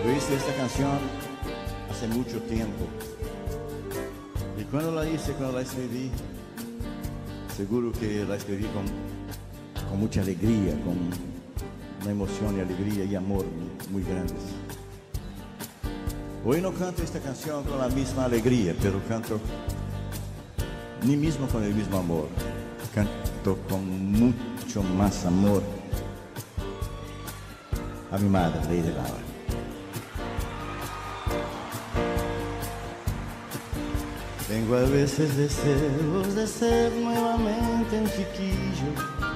Yo hice esta canción hace mucho tiempo. Y cuando la hice, cuando la escribí, seguro que la escribí con mucha alegría, con una emoción y alegría y amor muy grandes. Hoy no canto esta canción con la misma alegría, pero canto ni mismo con el mismo amor. Canto con mucho más amor a mi madre, Lady Laura. Tengo a veces deseos de ser nuevamente un chiquillo,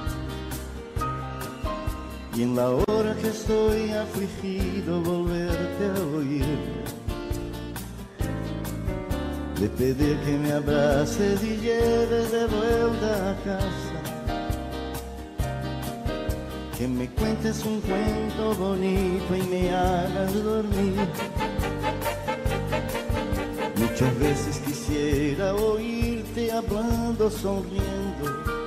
y en la hora que estoy afligido volverte a oír, de pedir que me abraces y lleves de vuelta a casa, que me cuentes un cuento bonito y me hagas dormir. Muchas veces quisiera oírte hablando, sonriendo.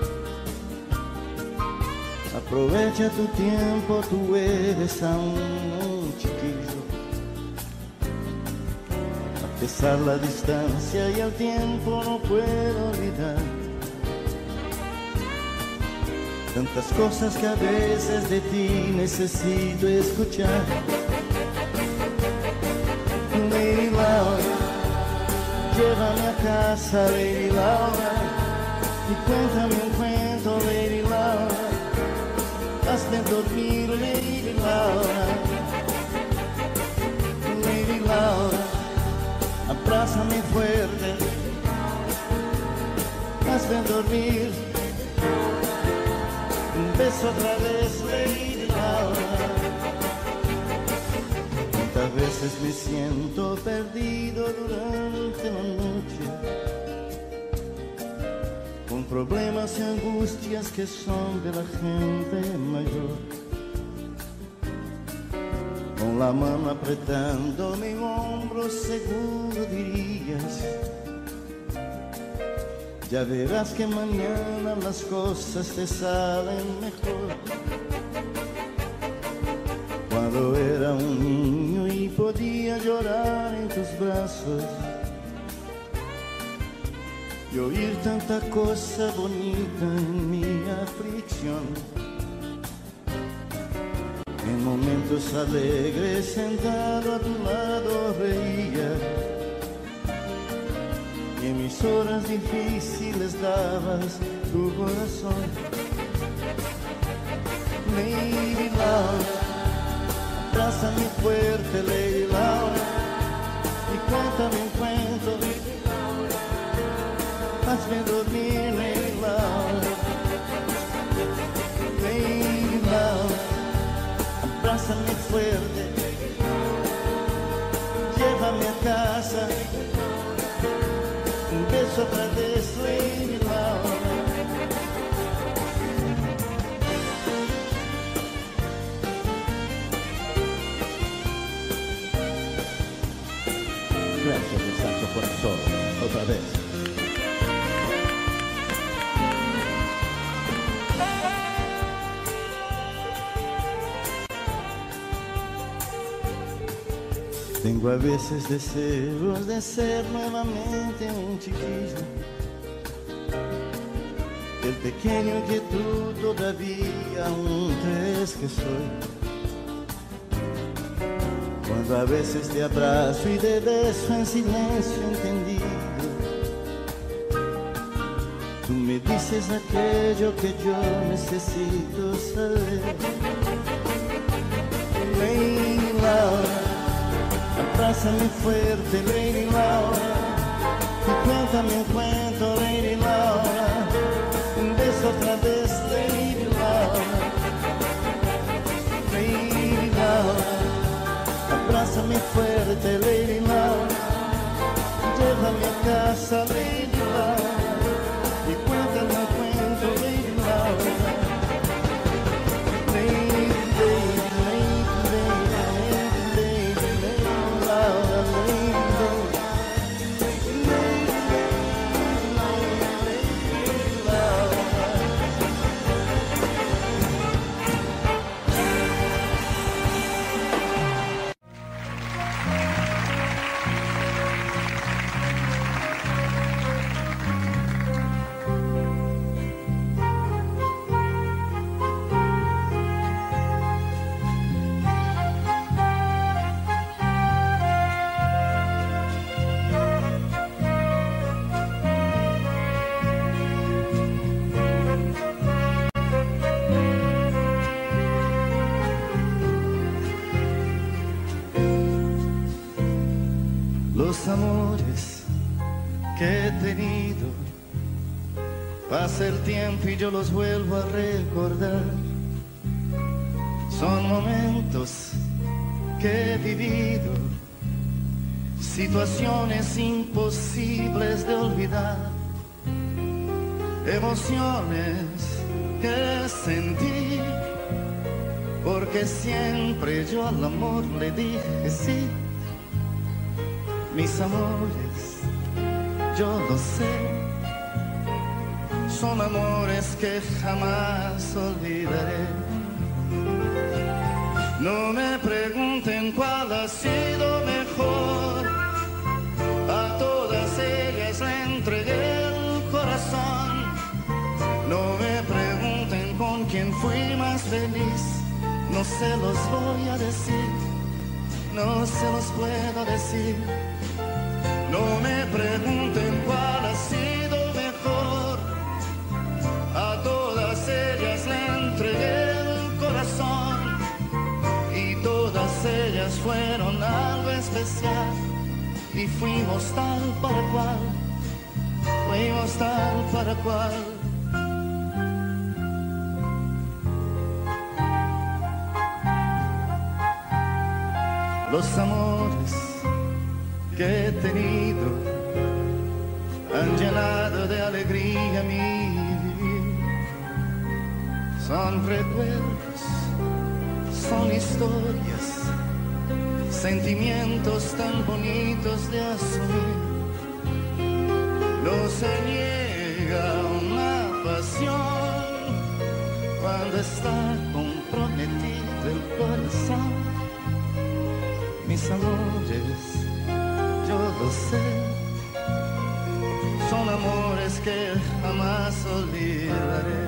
Aprovecha tu tiempo, tú eres aún un chiquillo. A pesar la distancia y el tiempo no puedo olvidar tantas cosas que a veces de ti necesito escuchar. Lady Laura, llévame a casa, Lady Laura, y cuéntame un cuento, Lady Laura. Hazme dormir, Lady Laura. Lady Laura, abrázame fuerte. Hazme dormir. Un beso otra vez, Lady Laura. Cuántas veces me siento perdido durante la noche, con problemas y angustias que son de la gente mayor, con la mano apretando mi hombro, seguro dirías: ya verás que mañana las cosas te salen mejor. Cuando era un niño y podía llorar en tus brazos y oír tanta cosa bonita en mi aflicción, en momentos alegres sentado a tu lado reía, y en mis horas difíciles dabas tu corazón. Lady Laura, abrázame fuerte, Lady Laura, y cuéntame un cuento, Lady Laura. Hazme dormir, Lady Laura. Lady Laura, abrázame fuerte, llévame a casa. Un beso otra vez, Lady Laura. Gracias, mi saxofón solo, otra vez. Tengo a veces deseos de ser nuevamente un chiquillo, el pequeño que tú todavía aún crees que soy. Cuando a veces te abrazo y te beso en silencio entendido, tú me dices aquello que yo necesito saber. Lady Laura, abrázame fuerte, Lady Laura, y cuéntame un cuento, Lady Laura. Un beso otra vez, Lady Laura. Lady Laura, abrázame fuerte, Lady Laura. Llévame a casa, Lady Laura, y cuéntame un cuento, Lady Laura. Lady, Lady, Lady, Lady, Lady Laura, Los amores que he tenido, pasa el tiempo y yo los vuelvo a recordar. Son momentos que he vivido, situaciones imposibles de olvidar, emociones que sentí, porque siempre yo al amor le dije sí. Mis amores, yo lo sé, son amores que jamás olvidaré. No me pregunten cuál ha sido mejor, a todas ellas le entregué el corazón. No me pregunten con quién fui más feliz, no se los voy a decir, no se los puedo decir. No me pregunten cuál ha sido mejor, a todas ellas le entregué el corazón, y todas ellas fueron algo especial, y fuimos tal para cual, fuimos tal para cual. Los amores que he tenido han llenado de alegría mi vivir. Son recuerdos, son historias, sentimientos tan bonitos de asumir. No se niega una pasión cuando está comprometido el corazón. Mis amores, yo lo sé, son amores que jamás olvidaré.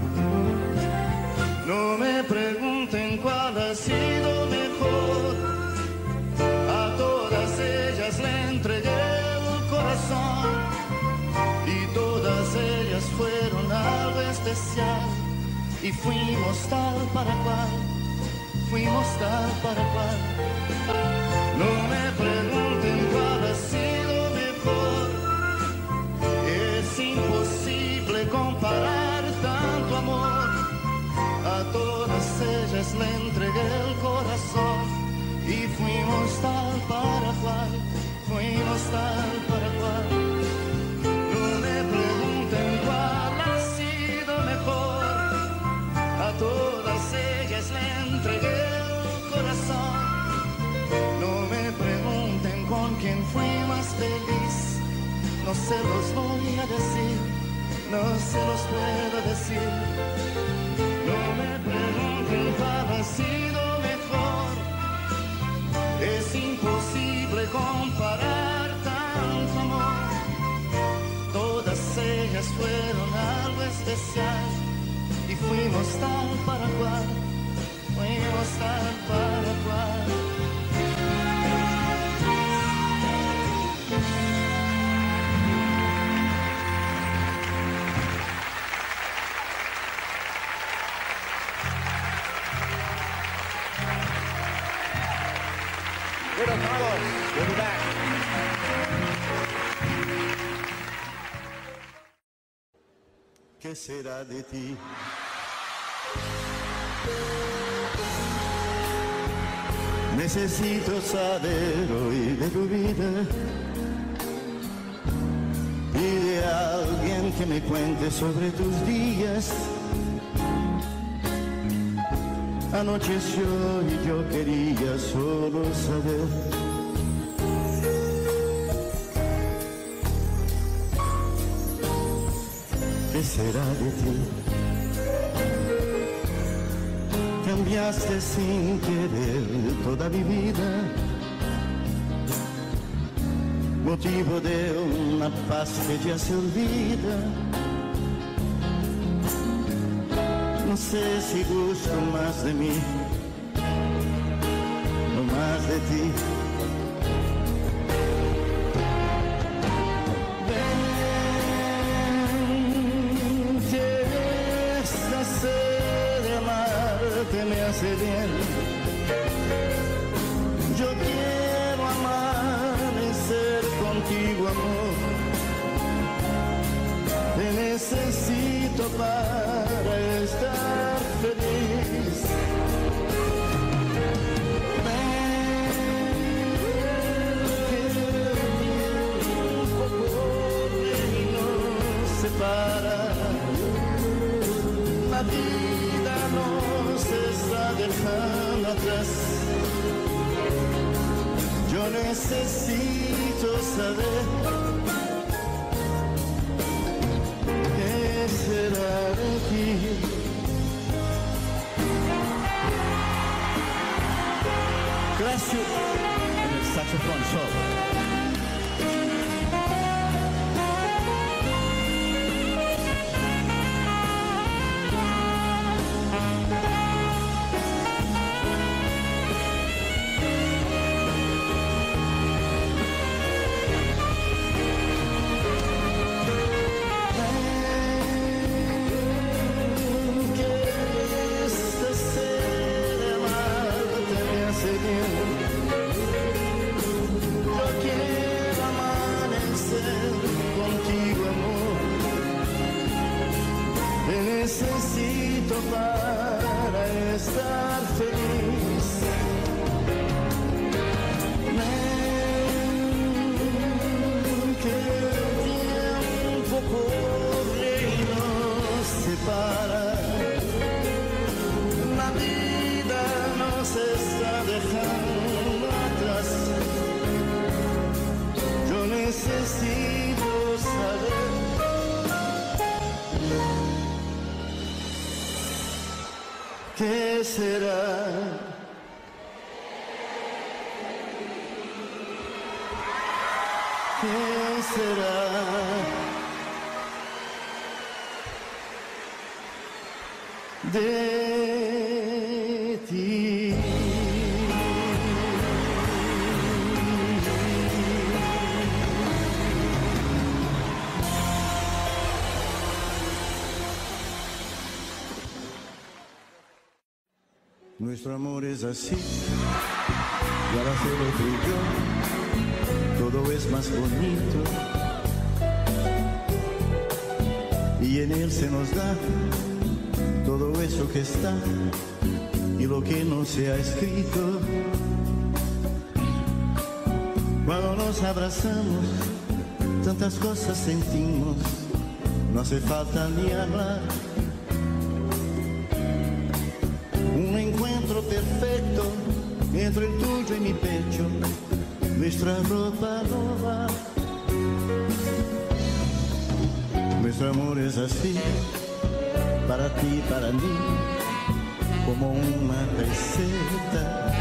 No me pregunten cuál ha sido mejor, a todas ellas le entregué el corazón, y todas ellas fueron algo especial, y fuimos tal para cual, fuimos tal para cual. No me pregunten cuál ha sido mejor, es imposible comparar tanto amor. A todas ellas le entregué el corazón, y fuimos tal para cual, fuimos tal para cual. No me pregunten cuál ha sido mejor, a todas ellas le entregué el corazón. No me pregunten con quién fui más feliz, no se los voy a decir, no se los puedo decir. No me pregunten cuál ha sido mejor, es imposible comparar tanto amor. Todas ellas fueron algo especial, y fuimos tal para cual, fuimos tal para cual. Bueno, Carlos, we'll be back. ¿Qué será de ti? Necesito saber hoy de tu vida y de alguien que me cuente sobre tus días. Anocheció y yo quería solo saber qué será de ti. Cambiaste sin querer toda mi vida, motivo de una paz que ya se olvida. No sé si gusto más de mí o más de ti. Ven, que esta sed de amarte me hace bien. Yo quiero amanecer necesito saber qué será de ti. Clásico en el saxofón solo. Necesito para estar feliz. Que el tiempo corre y nos separa. La vida nos está dejando atrás. Yo necesito saber ¿qué será? ¿Qué será de ti? Nuestro amor es así, y al hacerlo tú y yo, todo es más bonito, y en él se nos da todo eso que está, y lo que no se ha escrito. Cuando nos abrazamos, tantas cosas sentimos, no hace falta ni hablar. Un encuentro perfecto entre el tuyo y mi pecho, nuestra ropa nueva. Nuestro amor es así, para ti y para mí, como una receta.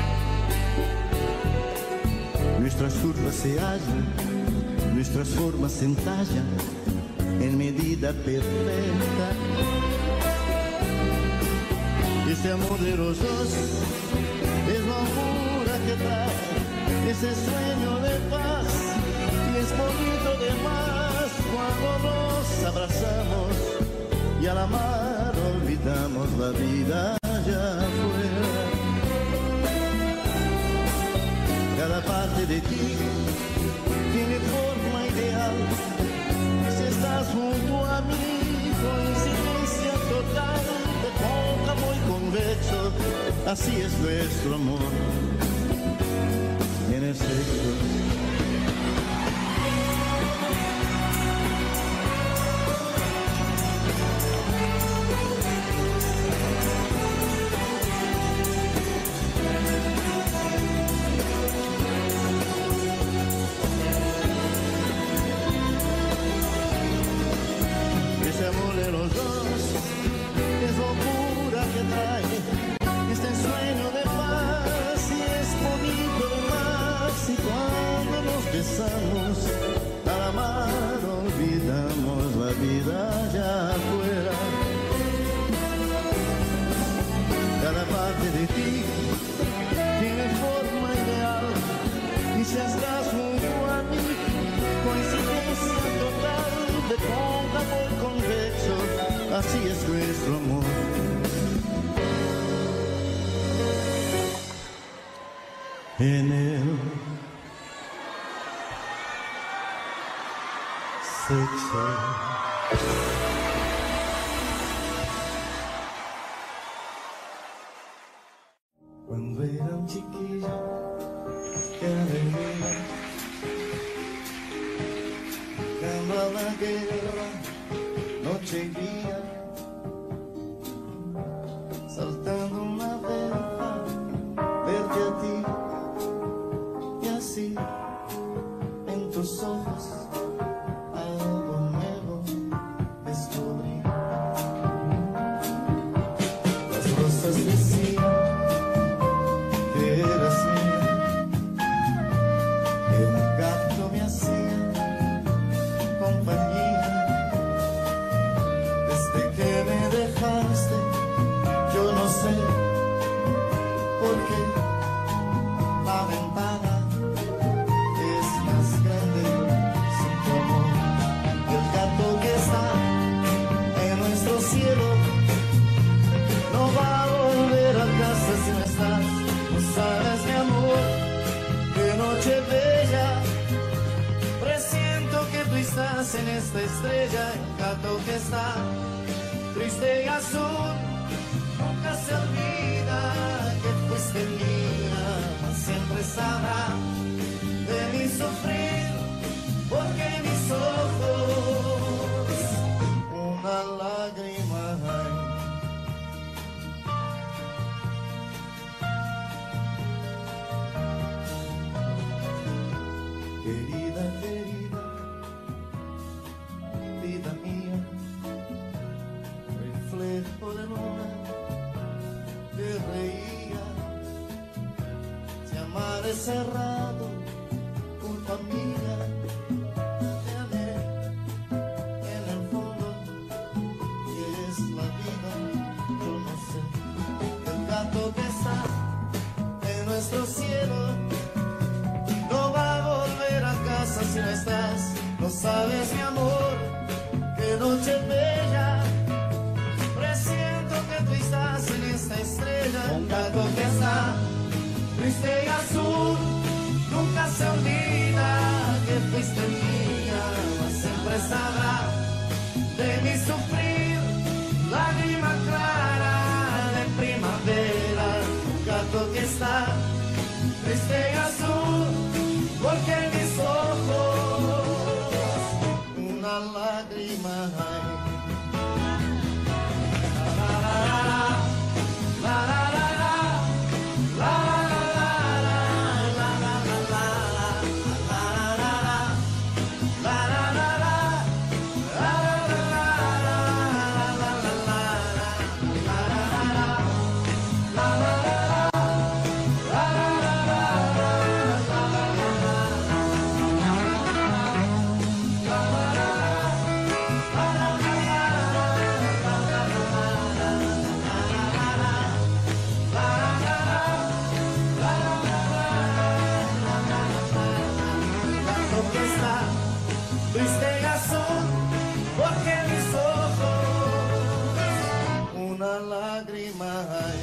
Nuestras curvas se hallan, nuestras formas se entallan en medida perfecta. Este amor de los dos es locura que trae ese sueño de paz, y es bonito de más cuando nos abrazamos y al amar olvidamos la vida allá afuera. Cada parte de ti tiene forma ideal, y si estás junto a mí, coincidencia total, de cóncavo y convexo, así es nuestro amor en el sexo. Ese amor de los dos es locura que trae este sueño de paz, y es bonito de más, y cuando nos besamos al amar olvidamos la vida allá afuera. Cada parte de ti tiene forma ideal, y si estás junto a mí, coincidencia total, de cóncavo y convexo, así es nuestro amor. En el sexo. Cuando era un chiquillo, qué alegría, dando a la guerra, noche y día, saltando una verja, verte a ti, y así estás en esta estrella, el gato que está triste y azul, nunca se olvida que fuiste mía, siempre sabrá de mi sufrir, porque mis ojos una lágrima hay. Querida, querida, vida mía, reflejo de luna que reía, si amar es cerrado, culpa mía, te amé en el fondo, que es la vida, yo no sé, el gato que está en nuestro cielo no va a volver a casa si no estás. No sabes, mi amor, qué noche bella. Presiento que tú estás en esta estrella. Un gato que está triste y azul, nunca se olvida que fuiste mía, mas siempre sabrá de mi sufrir. Lágrima clara de primavera. Un gato que está triste y azul, porque en mis ojos una lágrima hay. La la la la, la la la la, la la la la, la la la la, la la la la, la la la la, la la la triste y azul, porque en mis ojos una lágrima hay.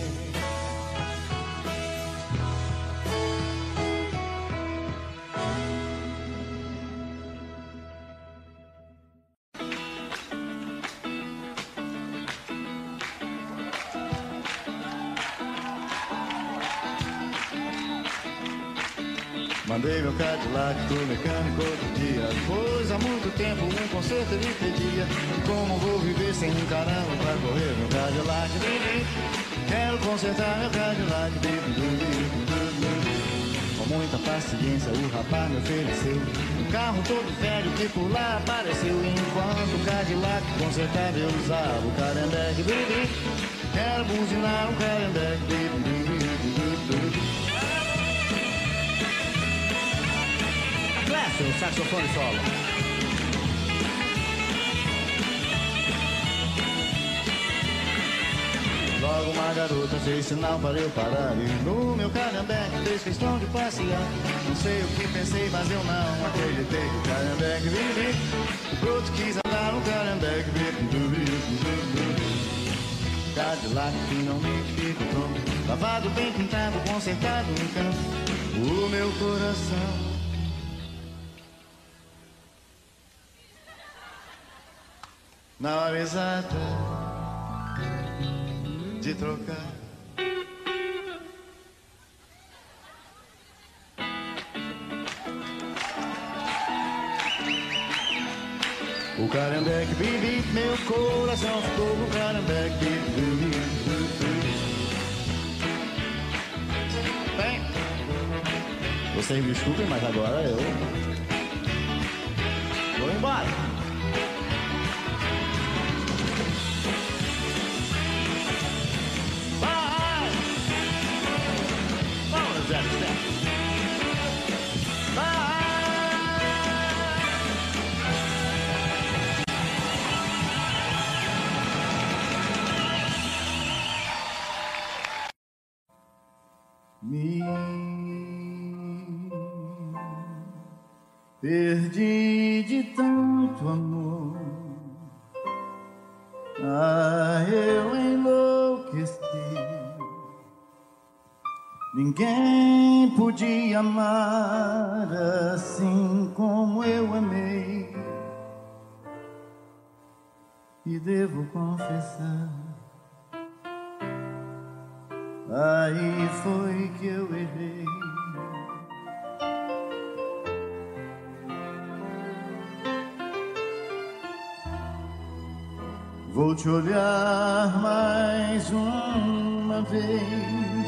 Mandei meu Cadillac pro mecânico outro dia. Depois há muito tempo um concerto ele pedia. Como vou viver sem um caramba pra correr meu Cadillac, baby? Quero consertar meu Cadillac, baby. Com muita paciência o rapaz me ofereceu um carro todo velho que por lá apareceu. Enquanto o Cadillac consertava eu usava o Calhambeque, baby. Quero buzinar um Calhambeque, baby. Clécio, saxofone solo. Logo uma garota fez sinal para eu parar e no meu Calhambeque fez questão de passear. Não sei o que pensei, mas eu não acreditei que o Calhambeque vive. O broto quis andar no Calhambeque, Cadillac finalmente ficou pronto, lavado, bem pintado, consertado no canto. O meu coração na hora exata de trocar. O Calhambeque, bibi, meu coração ficou no Calhambeque, bibi. Bem, vocês me desculpem, mas agora eu vou embora. Me perdi de tanto amor, eu enlouqueci. Ninguém podia amar assim como eu amei. e devo confessar, aí foi que eu errei. Vou te olhar mais uma vez,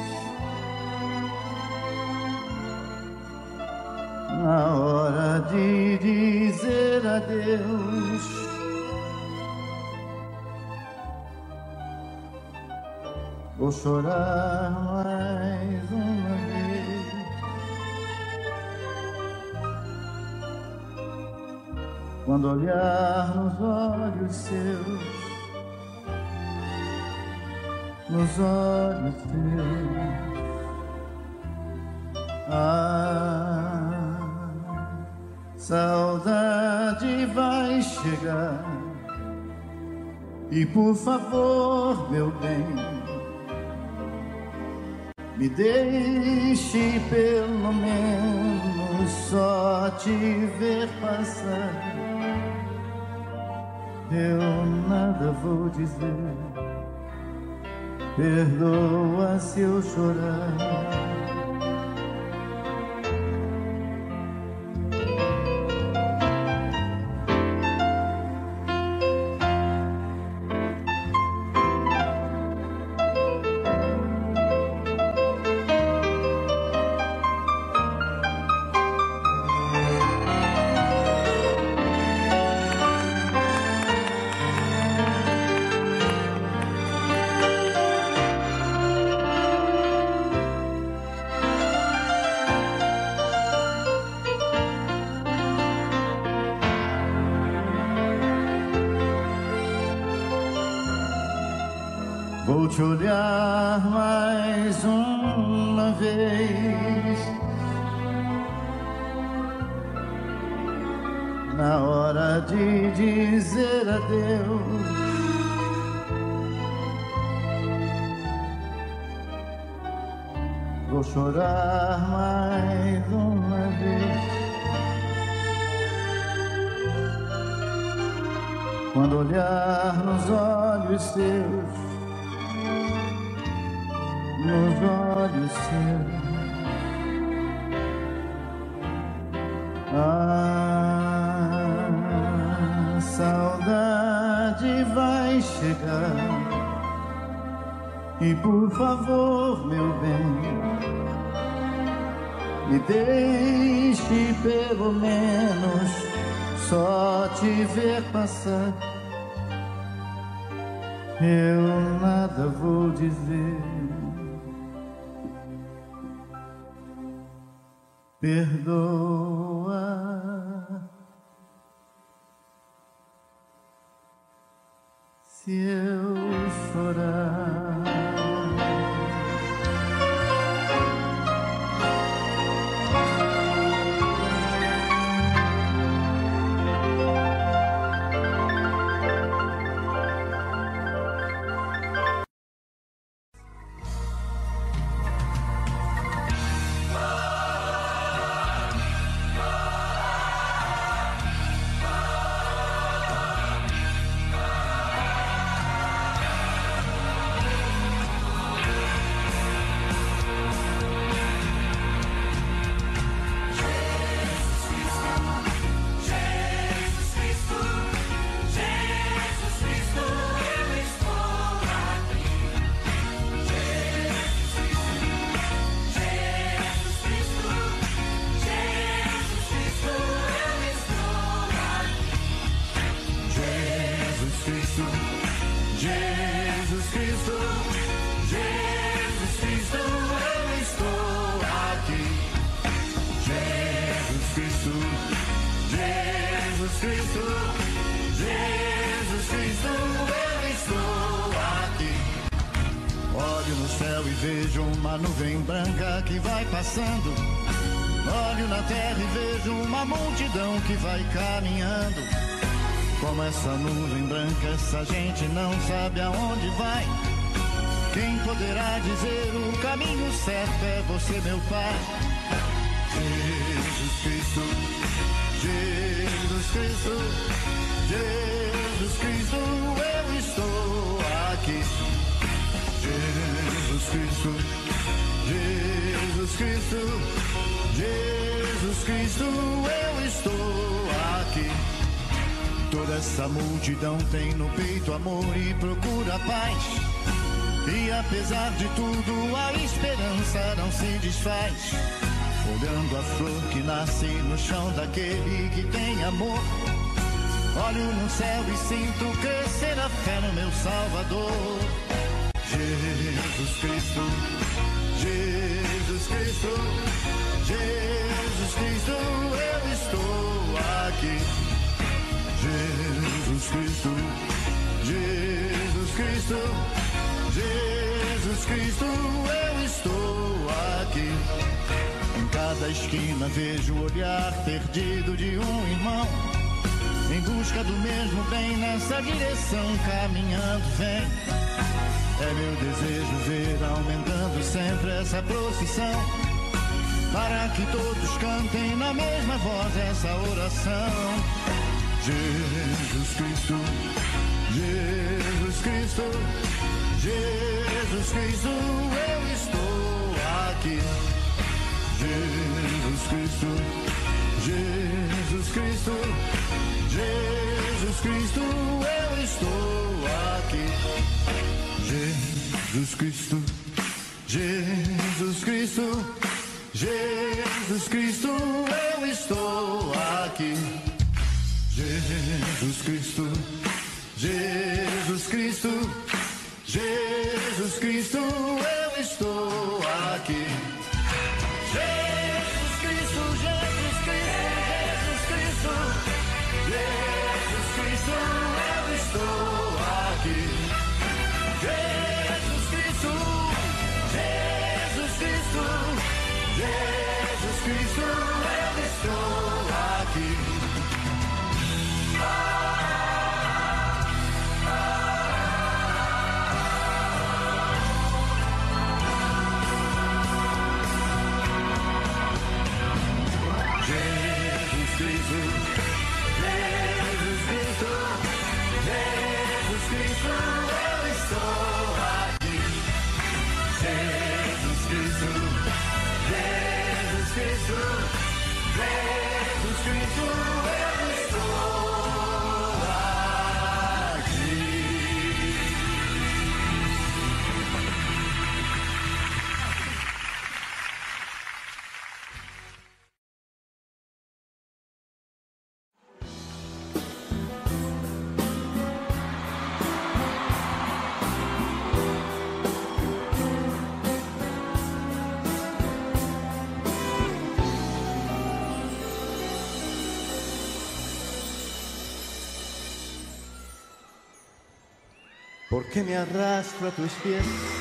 na hora de dizer adeus. Vou chorar mais uma vez, quando olhar nos olhos seus, nos olhos teus. Saudade vai chegar, e por favor, meu bem, me deixe pelo menos só te ver passar. Eu nada vou dizer, perdoa se eu chorar. Vou te olhar mais uma vez, na hora de dizer adeus. Vou chorar mais uma vez, quando olhar nos olhos seus, nos olhos seus. Saudade vai chegar, e por favor, meu bem, me deixe pelo menos só te ver passar. Eu nada vou dizer, perdoa se eu chorar. Vejo uma nuvem branca que vai passando. Olho na terra e vejo uma multidão que vai caminhando. Como essa nuvem branca, essa gente não sabe aonde vai. Quem poderá dizer o caminho certo é você, meu Pai. Jesus Cristo, Jesus Cristo, Jesus Cristo, eu Cristo, eu estou aqui. Toda essa multidão tem no peito amor e procura paz. E apesar de tudo, a esperança não se desfaz. Olhando a flor que nasce no chão daquele que tem amor, olho no céu e sinto crescer a fé no meu Salvador. Jesus Cristo, Jesus Cristo, Jesus Cristo, eu estou aqui. Jesus Cristo, Jesus Cristo, Jesus Cristo, eu estou aqui. Em cada esquina vejo o olhar perdido de um irmão, em busca do mesmo bem, nessa direção caminhando vem. É meu desejo ver aumentando sempre essa procissão, para que todos cantem na mesma voz essa oração. Jesus Cristo, Jesus Cristo, Jesus Cristo, eu estou aqui. Jesus Cristo, Jesus Cristo, Jesus Cristo, eu estou aqui. Jesus Cristo, Jesus Cristo, Jesus Cristo, eu estou aqui. Jesus Cristo, Jesus Cristo, Jesus Cristo, eu estou aqui. Jesus Cristo, Jesus Cristo, Jesus Cristo, Jesus Cristo, eu estou aqui. Jesus Cristo, Jesus Cristo, Jesus Cristo, eu estou aqui. ¿Por qué me arrastro a tus pies?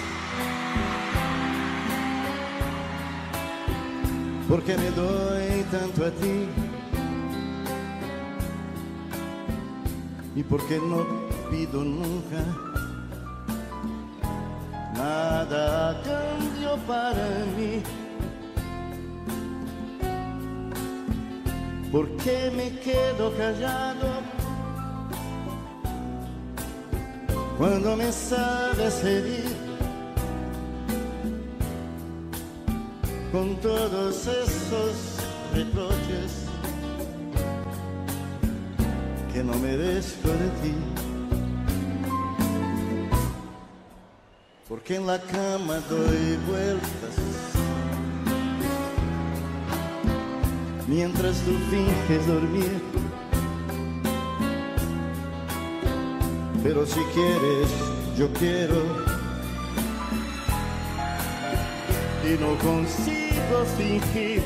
¿Por qué me doy tanto a ti? ¿Y por qué no pido nunca nada a cambio para mí? ¿Por qué me quedo callado cuando me sabes herir con todos esos reproches que no merezco de ti? Porque en la cama doy vueltas mientras tú finges dormir. Pero si quieres, yo quiero, y no consigo fingir.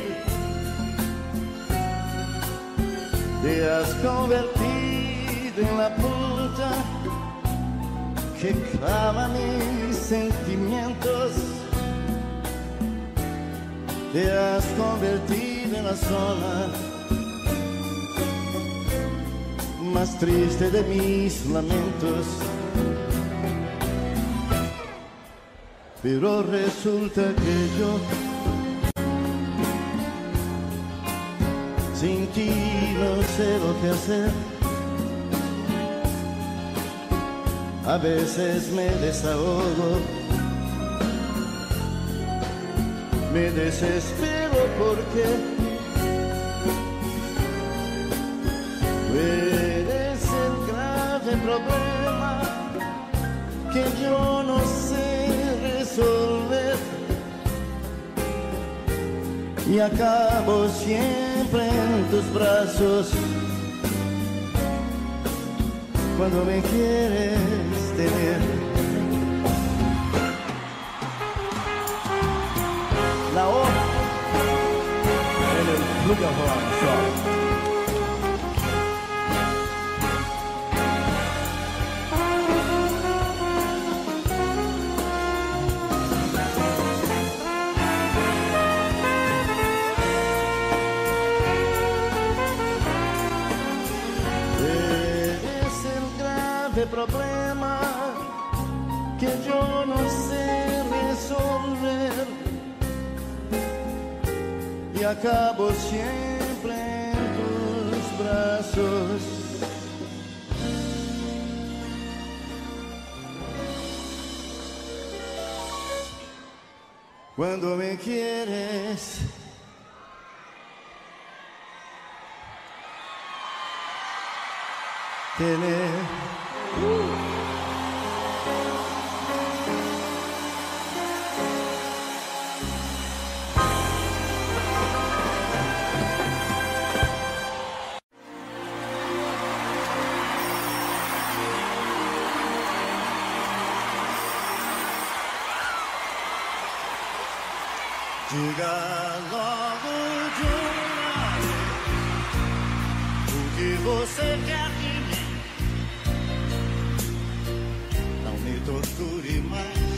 Te has convertido en la punta que clava mis sentimientos. Te has convertido en la zona más triste de mis lamentos. Pero resulta que yo sin ti no sé lo que hacer. A veces me desahogo, me desespero porque y acabo siempre en tus brazos cuando me quieres tener. La O en el flugelhorn solo. Problema que yo no sé resolver y acabo siempre en tus brazos. Cuando me quieres tener. Diga logo de uma vez o que você quer de mim. Não me torture mais,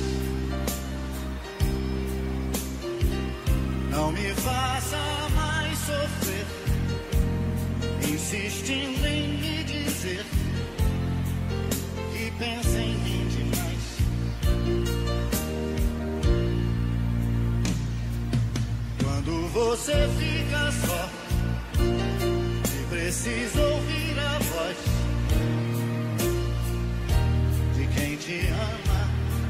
não me faça mais sofrer, insistindo em me dizer que pensa em mim demais. Quando você fica só e precisa ouvir a voz de quem te ama,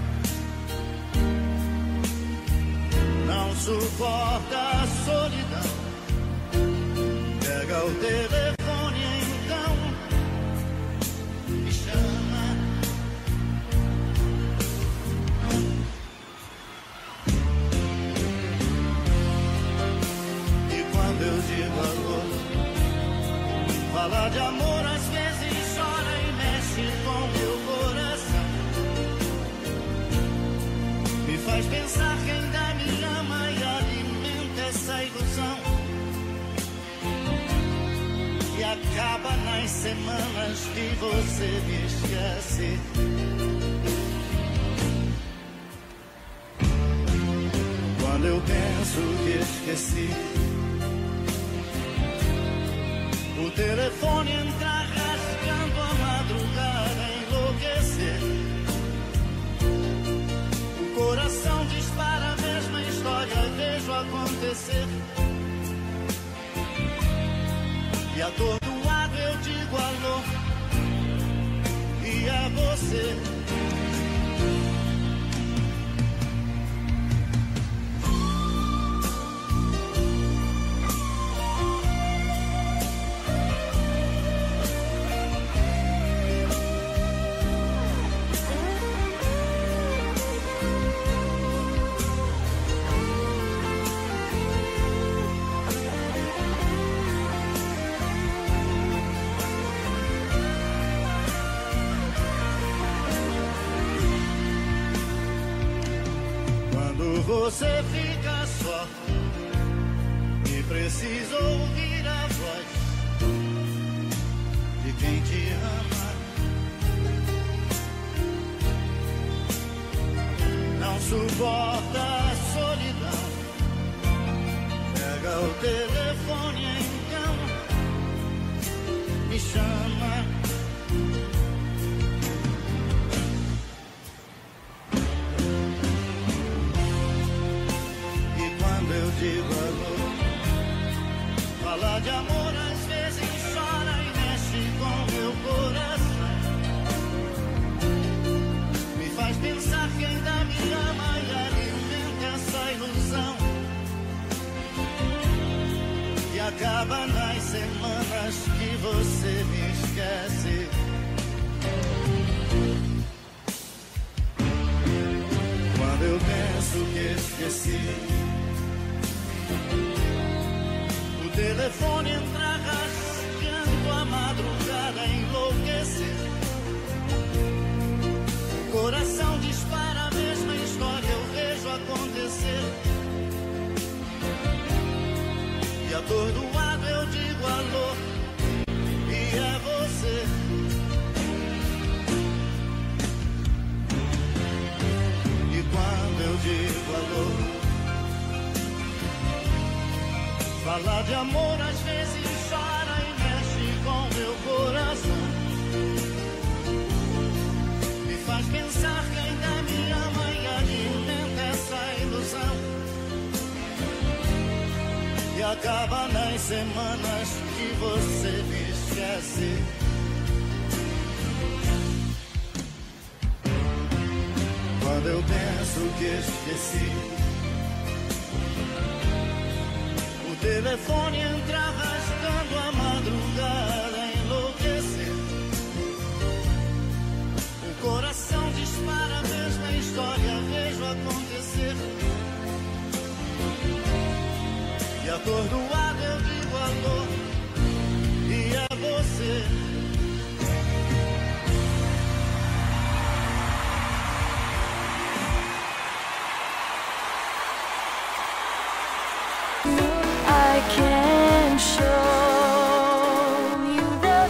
não suporta a solidão, pega o telefone então e chama. Eu digo alô, fala de amor, às vezes chora e mexe com meu coração. Me faz pensar que ainda me ama e alimenta essa ilusão. E acaba nas semanas que você me esquece. Quando eu penso que esqueci, o telefone entra rasgando a madrugada, enlouquecer. O coração dispara a mesma história, vejo acontecer. E atordoado eu digo alô, e a você. Você fica só e precisa ouvir a voz de quem te ama. Não suporta a solidão, pega o telefone então, me chama. Eu digo alô, fala de amor, às vezes chora e mexe com meu coração. Me faz pensar que ainda me ama e alimenta essa ilusão. E acaba nas semanas que você me esquece. Quando eu penso que esqueci, telefone entra rasgando a madrugada, enlouquecer. O coração dispara a mesma história, eu vejo acontecer. E atordoado eu digo alô, e é você. E quando eu digo alô, falar de amor às vezes chora e mexe com meu coração. Me faz pensar que ainda me ama e alimenta essa ilusão. E acaba nas semanas que você me esquece. Quando eu penso que esqueci, o telefone entra rasgando a madrugada, enlouquecer. O coração dispara a mesma história, vejo acontecer. E atordoado eu digo alô, e é você. I can show you the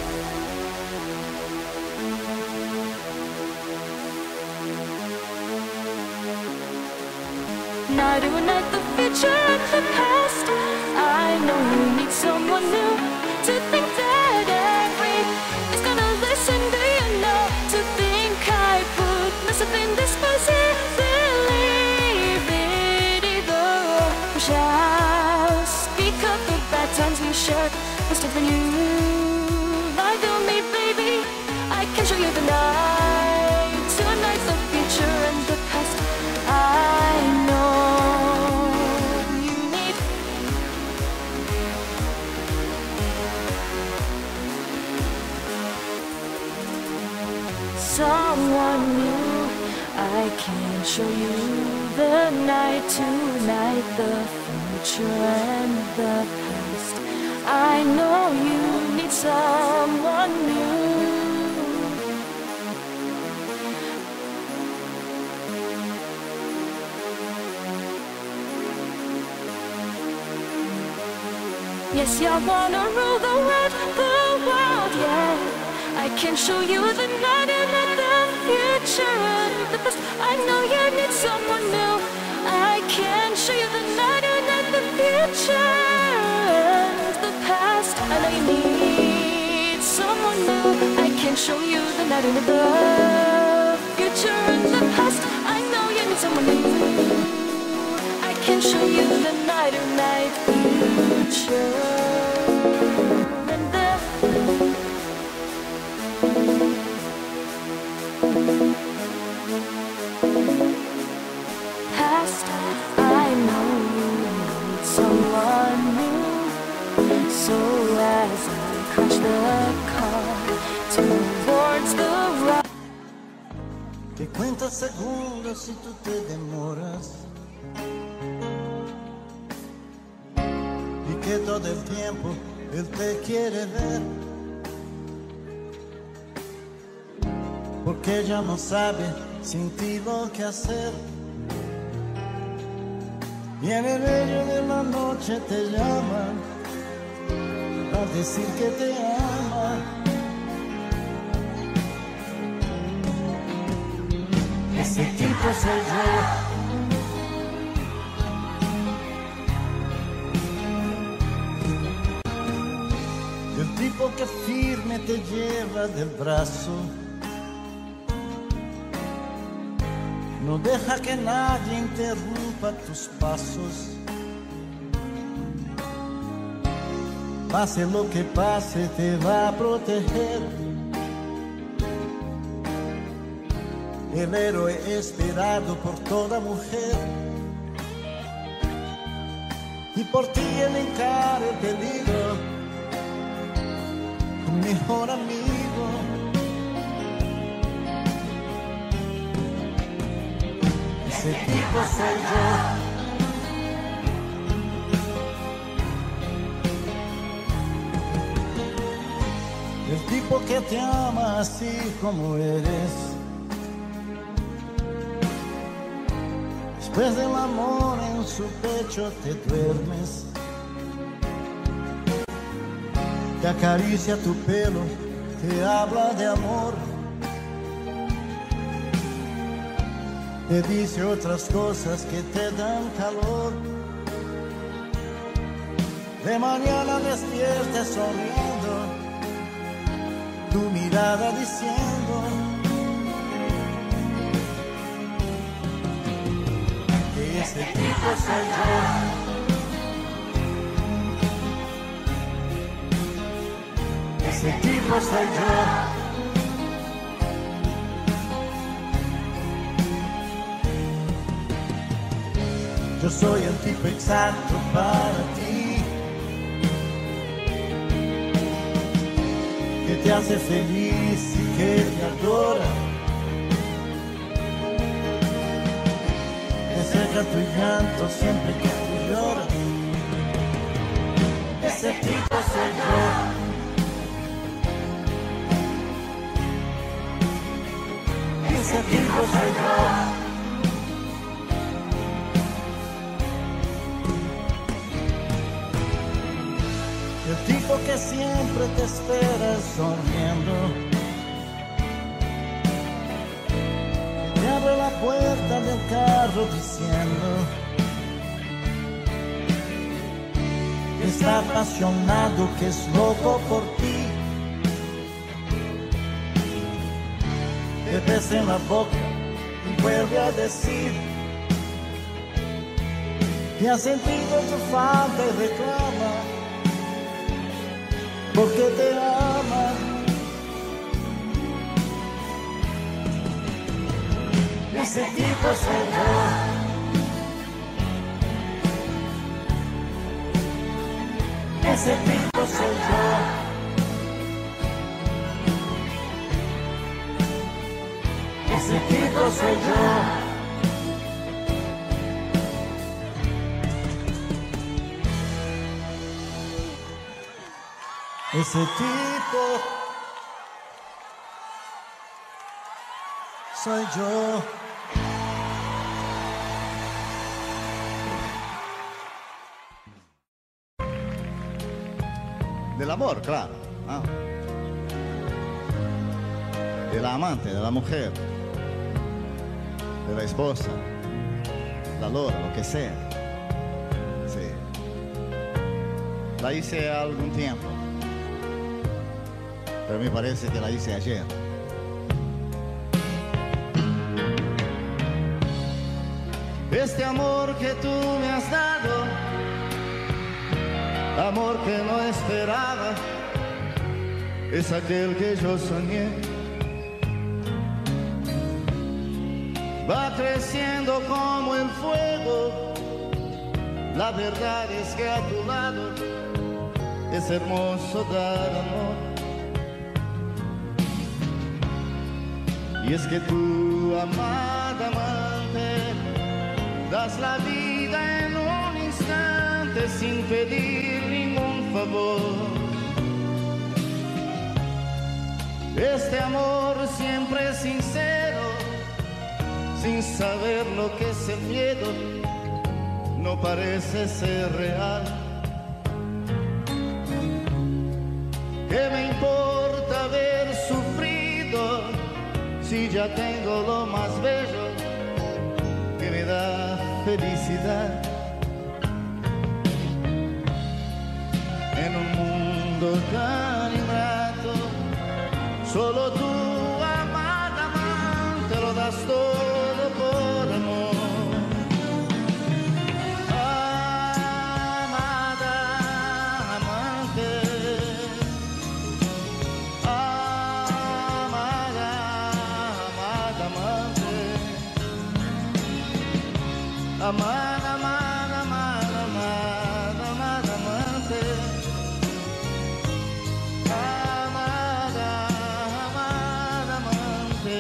night to night, the future and the past. I know you need someone new to think that every is gonna listen. Do you know to think I put myself in this position? Believe it either. Shall speak of the bad times we shared. Most of you lie to me, baby. I can show you the night, tonight, the future and the past. I know you need someone new. I can show you the night, tonight, the future and the past. I know you need someone new. Yes, you wanna rule the world, yeah. I can show you the night and the future and the past. I know you need someone new. I can show you the night and the future and the past. I know you need someone new. I can show you the night and the future and the past. I know you need someone new. I can show you the night and future and the past. I know you need someone new. So as I crash the car towards the rock, Que cuenta segundos si tú te demoras, y que todo el tiempo él te quiere ver, porque ya no sabe sin ti lo que hacer. Y en el medio de la noche te llama a decir que te ama. Ese tipo soy yo. El tipo que firme te lleva del brazo, no deja que nadie interrumpa tus pasos. Pase lo que pase, te va a proteger. El héroe esperado por toda mujer. Y por ti él encara el peligro, tu mejor amigo. Ese tipo soy yo. El tipo que te ama así como eres. Después del amor en su pecho te duermes. Te acaricia tu pelo, te habla de amor. Te dice otras cosas que te dan calor. De mañana despiertas sonriendo, tu mirada diciendo que ese tipo soy yo. Ese tipo soy yo. Yo soy el tipo exacto para ti, que te hace feliz y que te adora, que seca tu llanto siempre que tú lloras. Ese tipo soy yo. Ese tipo soy yo. El tipo que siempre te espera sonriendo, que te abre la puerta del carro diciendo que está apasionado, que es loco por ti. Te besa en la boca y vuelve a decir que ha sentido tu falta y reclama porque te ama. Ese tipo soy yo. Ese tipo soy yo. Ese tipo soy yo. Ese tipo soy yo. Del amor, claro, ¿no? De la amante, de la mujer, de la esposa, la lora, lo que sea. Sí. La hice algún tiempo, pero me parece que la hice ayer. Este amor que tú me has dado, amor que no esperaba, es aquel que yo soñé. Va creciendo como el fuego, la verdad es que a tu lado es hermoso dar amor. Y es que tú, amada amante, das la vida en un instante sin pedir ningún favor. Este amor siempre es sincero, sin saber lo que es el miedo, no parece ser real. ¿Qué me importa haber sufrido si ya tengo lo más bello que me da felicidad? En un mundo tan ingrato, solo tú, amada amante, lo das todo por amor. Amada amante, amada, amada amante, amada, amada, amada, amada, amada amante, amada, amada amante.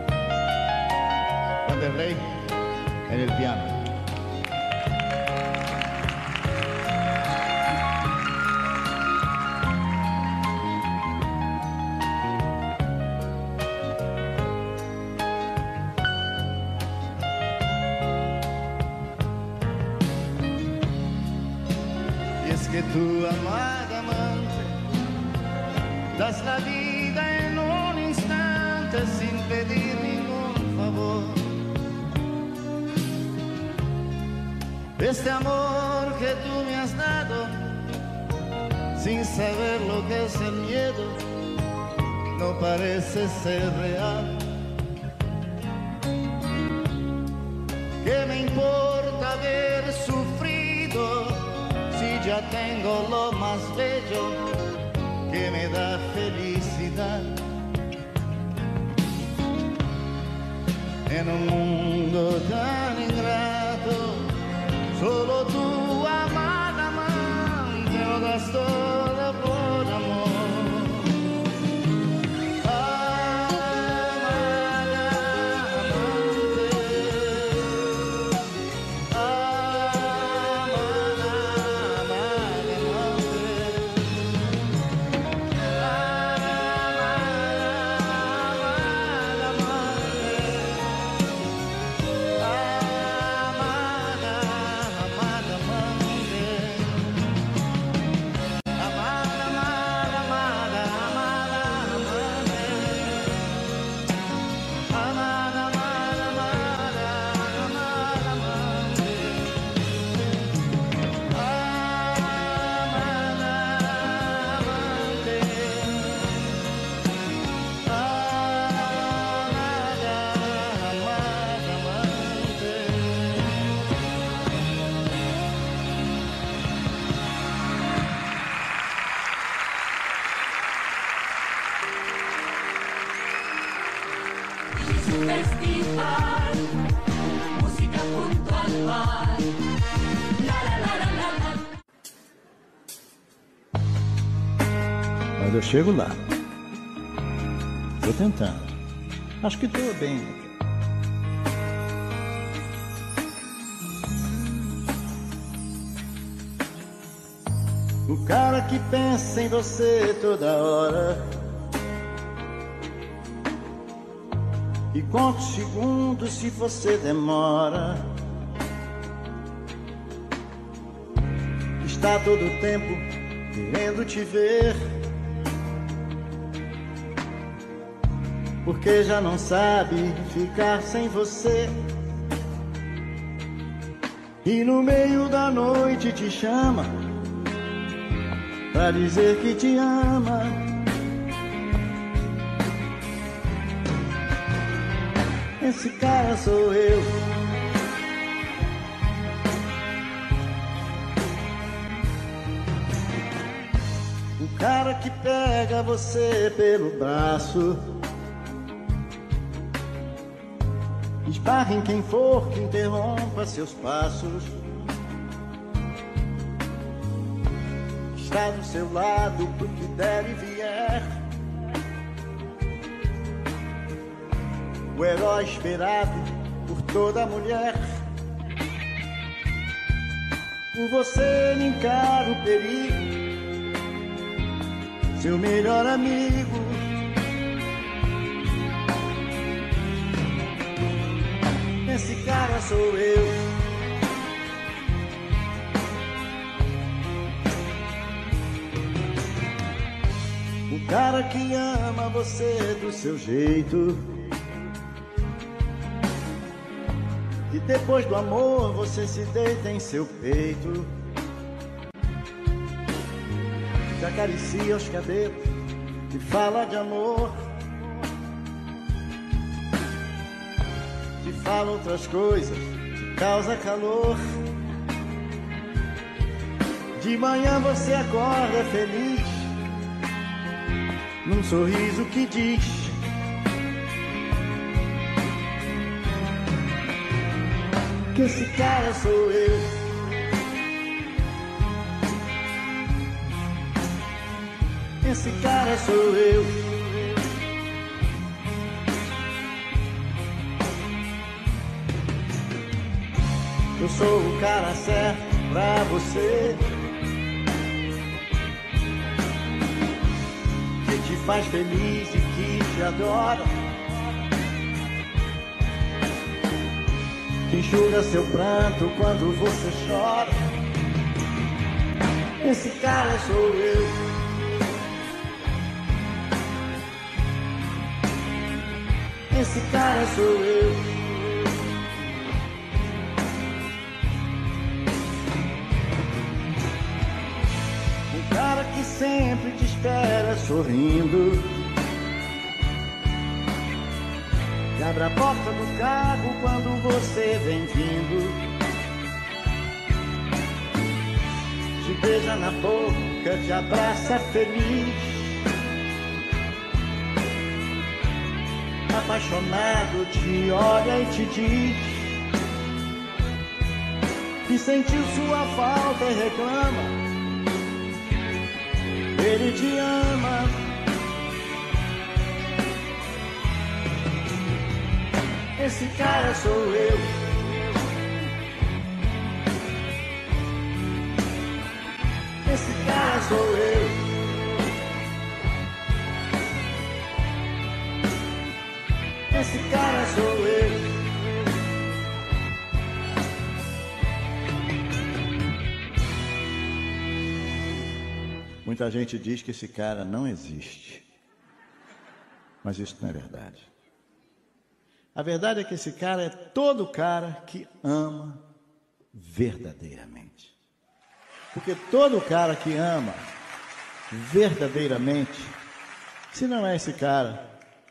Vanderlei en el piano. que tu amada amante das la vida en un instante sin pedir ningún favor. Este amor que tú me has dado sin saber lo que es el miedo no parece ser real. ¿Qué me importa haber sufrido si ya tengo lo más bello que me da felicidad? En un mundo tan ingrato, solo tú, amada amante, lo das todo por amor. Festival, música junto al mar. La, la, la, la, la, la. Mas eu chego lá. Tô tentando. Acho que tô bem. O cara que pensa em você toda hora e conta os segundos se você demora. Está todo o tempo querendo te ver, porque já não sabe ficar sem você. E no meio da noite te chama pra dizer que te ama. Esse cara sou eu. O cara que pega você pelo braço, esbarra em quem for que interrompa seus passos, está do seu lado pro que der e vier, o herói esperado por toda mulher. Por você ele encara o perigo, seu melhor amigo. Esse cara sou eu. O cara que ama você do seu jeito, e depois do amor você se deita em seu peito, te acaricia os cabelos e fala de amor, te fala outras coisas, te causa calor. De manhã você acorda feliz, num sorriso que diz: que esse cara sou eu. Esse cara sou eu. Eu sou o cara certo pra você, que te faz feliz e que te adora, que enxuga seu pranto quando você chora. Esse cara sou eu. Esse cara sou eu. O cara que sempre te espera sorrindo, que abre a porta do carro quando você vem vindo, te beija na boca, te abraça feliz, apaixonado te olha e te diz que sentiu sua falta e reclama. Ele te ama. Esse cara sou eu. Esse cara sou eu. Esse cara sou eu. Muita gente diz que esse cara não existe, mas isso não é verdade. A verdade é que esse cara é todo cara que ama verdadeiramente. Porque todo cara que ama verdadeiramente, se não é esse cara,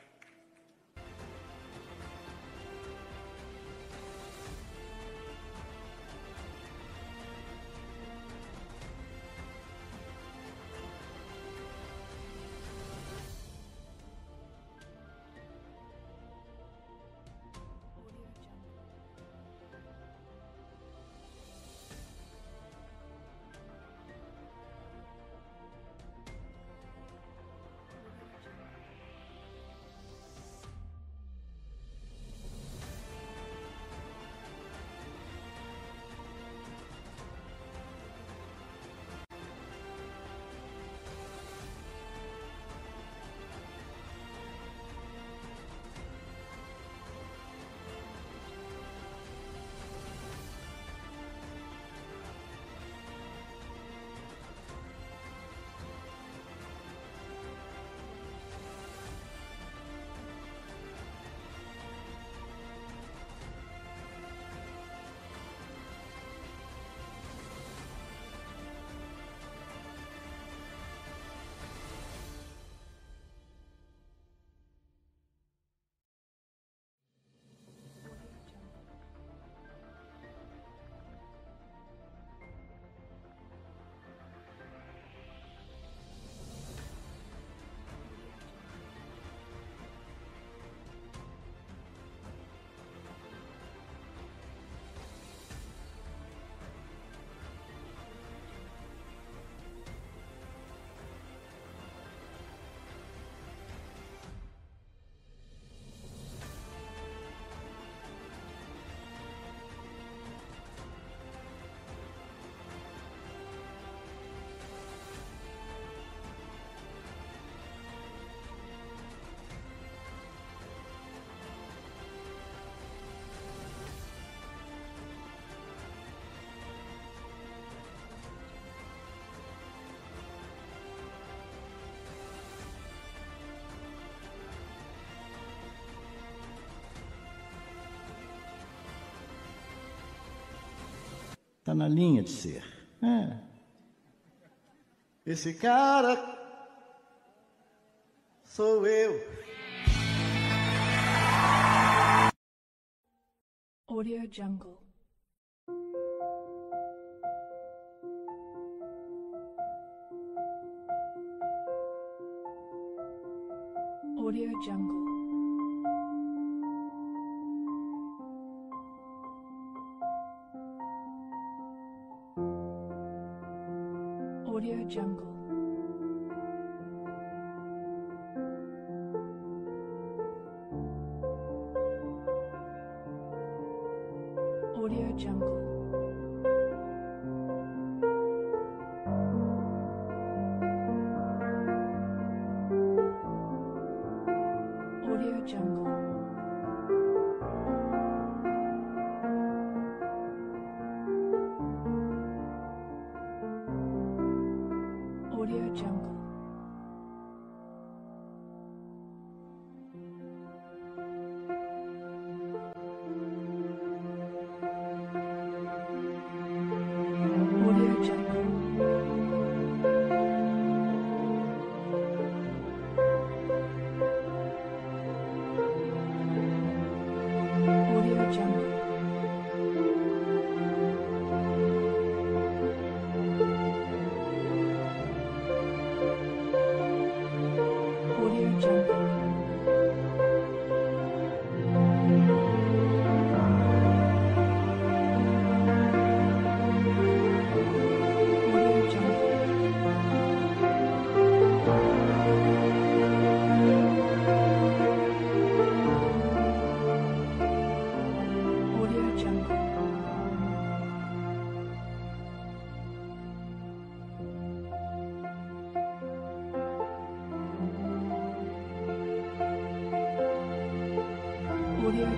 está na linha de ser. Esse cara sou eu. Audio Jungle. Audio Jungle. Audio Jungle. Audio Jungle. Audio Jungle.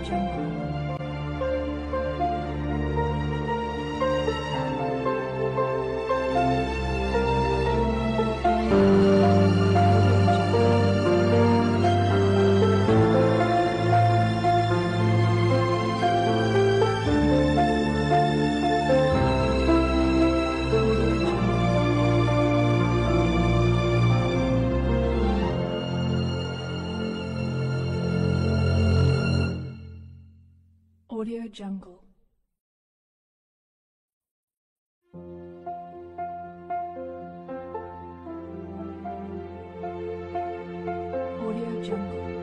Audio Jungle. Audio Jungle.